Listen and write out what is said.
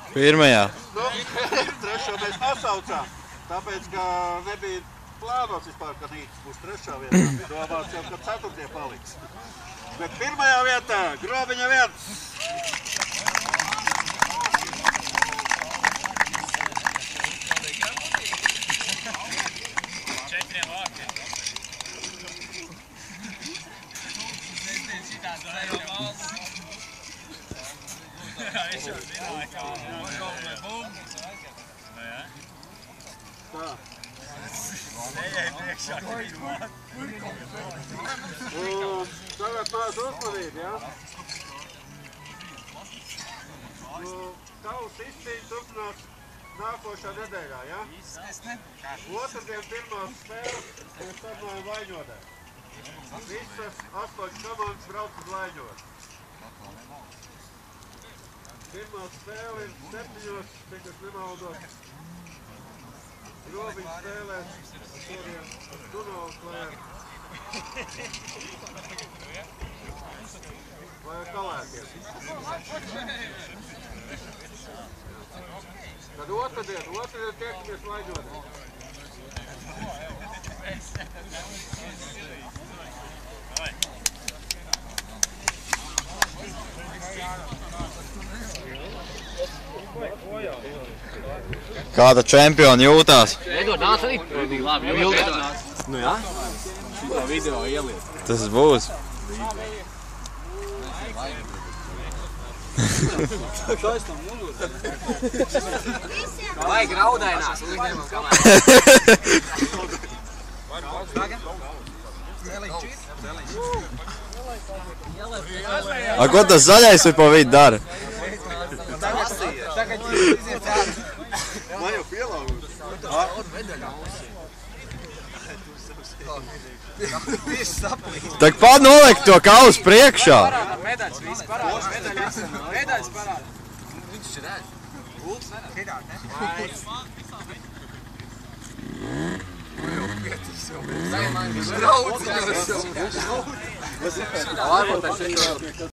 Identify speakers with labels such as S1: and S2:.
S1: Pirmajā.
S2: Nu, trešo mēs nosaucām, tāpēc, ka nebija plānots vispār, ka Nīcis būs trešā vietā. Bija domāts jau, ka ceturtie paliks. Bet pirmajā vietā Grobiņa 1. Tagad māc uzmanību, ja? Tavs izcīņa turpinās nākošā nedēļā, ja? Otrdien pirmās spēles mēs starpojam Vaļņodē. Visas 8 komandas brauc uz Vaļņodu. Pirmā spēle ir 7, cik es nemaldos. Grobiņš spēlēs šodien ar Dunavu klēru. Vai ar kalēkiem. Tad otrdien tiekamies Vaļņodē.
S1: Kāda čempioni jūtās?
S3: Edvard, nāc arī. Labi, jau ilgi nāc.
S4: Nu jā? Šitā video ieliet.
S1: Tas būs.
S4: Kā es tam mūžu?
S3: Vajag raudainās, un uzņemam kamēr.
S1: A, ko tas zaļais ir pa vidu dara?
S4: Tagad iziet ārā.
S2: Man jau pielāgot.
S4: Viss saplīt.
S1: Tak pat noliek to kausu priekšā.
S3: Medaļas, viss parāda. Medaļas parāda. Viņš ir redz.
S4: Gults nedara. Hitāt, ne?
S3: Tagad man viņš draudz. Varbūt tas šeit.